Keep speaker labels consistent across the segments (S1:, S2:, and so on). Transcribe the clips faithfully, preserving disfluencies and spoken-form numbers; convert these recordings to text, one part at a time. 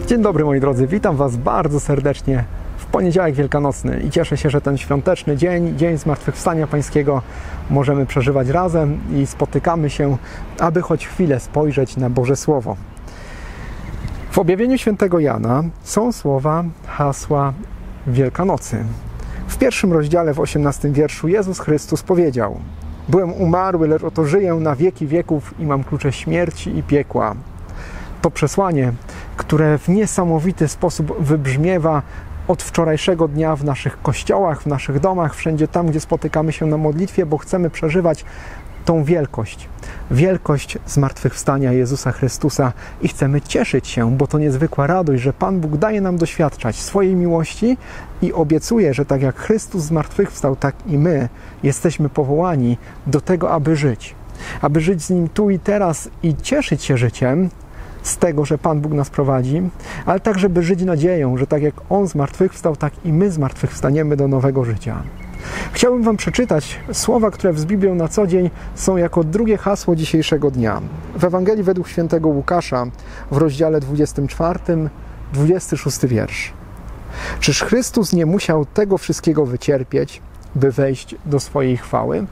S1: Dzień dobry moi drodzy, witam Was bardzo serdecznie w poniedziałek wielkanocny i cieszę się, że ten świąteczny dzień, dzień Zmartwychwstania Pańskiego możemy przeżywać razem i spotykamy się, aby choć chwilę spojrzeć na Boże Słowo. W objawieniu świętego Jana są słowa hasła Wielkanocy. W pierwszym rozdziale, w osiemnastym wierszu Jezus Chrystus powiedział: byłem umarły, lecz oto żyję na wieki wieków i mam klucze śmierci i piekła. To przesłanie, które w niesamowity sposób wybrzmiewa od wczorajszego dnia w naszych kościołach, w naszych domach, wszędzie tam, gdzie spotykamy się na modlitwie, bo chcemy przeżywać tą wielkość, wielkość zmartwychwstania Jezusa Chrystusa i chcemy cieszyć się, bo to niezwykła radość, że Pan Bóg daje nam doświadczać swojej miłości i obiecuje, że tak jak Chrystus zmartwychwstał, tak i my jesteśmy powołani do tego, aby żyć. Aby żyć z Nim tu i teraz i cieszyć się życiem z tego, że Pan Bóg nas prowadzi, ale tak, żeby żyć nadzieją, że tak jak On zmartwychwstał, tak i my zmartwychwstaniemy do nowego życia. Chciałbym Wam przeczytać słowa, które z Biblią na co dzień są jako drugie hasło dzisiejszego dnia. W Ewangelii według świętego Łukasza w rozdziale dwudziestym czwartym, dwudziesty szósty wiersz. Czyż Chrystus nie musiał tego wszystkiego wycierpieć, by wejść do swojej chwały?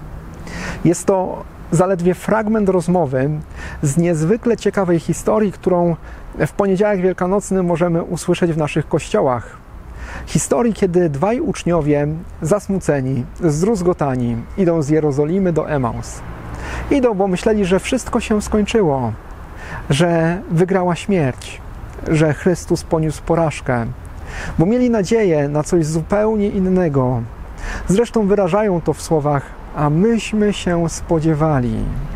S1: Jest to zaledwie fragment rozmowy z niezwykle ciekawej historii, którą w poniedziałek wielkanocny możemy usłyszeć w naszych kościołach. Historii, kiedy dwaj uczniowie zasmuceni, zdruzgotani idą z Jerozolimy do Emaus. Idą, bo myśleli, że wszystko się skończyło, że wygrała śmierć, że Chrystus poniósł porażkę, bo mieli nadzieję na coś zupełnie innego. Zresztą wyrażają to w słowach: a myśmy się spodziewali.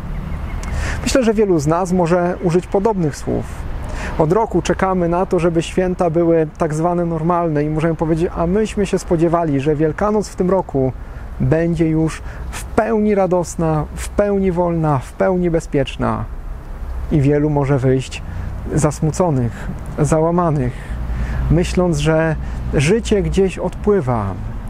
S1: Myślę, że wielu z nas może użyć podobnych słów. Od roku czekamy na to, żeby święta były tak zwane normalne i możemy powiedzieć, a myśmy się spodziewali, że Wielkanoc w tym roku będzie już w pełni radosna, w pełni wolna, w pełni bezpieczna. I wielu może wyjść zasmuconych, załamanych, myśląc, że życie gdzieś odpływa.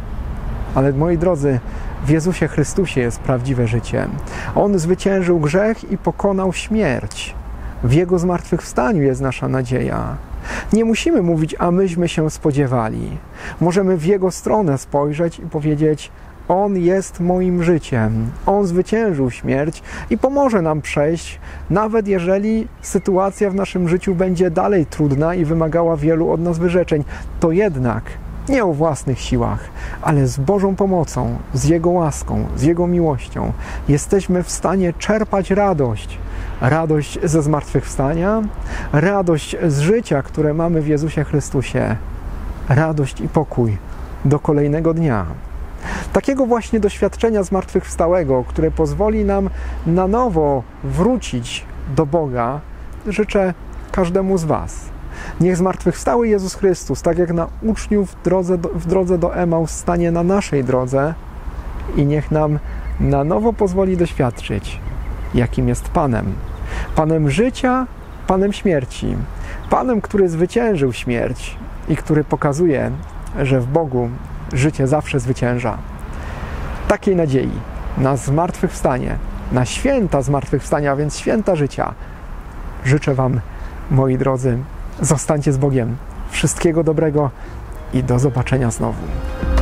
S1: Ale moi drodzy, w Jezusie Chrystusie jest prawdziwe życie. On zwyciężył grzech i pokonał śmierć. W Jego zmartwychwstaniu jest nasza nadzieja. Nie musimy mówić, a myśmy się spodziewali. Możemy w Jego stronę spojrzeć i powiedzieć: On jest moim życiem. On zwyciężył śmierć i pomoże nam przejść, nawet jeżeli sytuacja w naszym życiu będzie dalej trudna i wymagała wielu od nas wyrzeczeń. To jednak nie o własnych siłach, ale z Bożą pomocą, z Jego łaską, z Jego miłością jesteśmy w stanie czerpać radość. Radość ze zmartwychwstania, radość z życia, które mamy w Jezusie Chrystusie, radość i pokój do kolejnego dnia. Takiego właśnie doświadczenia zmartwychwstałego, które pozwoli nam na nowo wrócić do Boga, życzę każdemu z Was. Niech zmartwychwstały Jezus Chrystus, tak jak na uczniów w drodze do, w drodze do Emaus, stanie na naszej drodze i niech nam na nowo pozwoli doświadczyć, jakim jest Panem. Panem życia, Panem śmierci. Panem, który zwyciężył śmierć i który pokazuje, że w Bogu życie zawsze zwycięża. Takiej nadziei na zmartwychwstanie, na święta zmartwychwstania, a więc święta życia, życzę Wam, moi drodzy. Zostańcie z Bogiem. Wszystkiego dobrego i do zobaczenia znowu.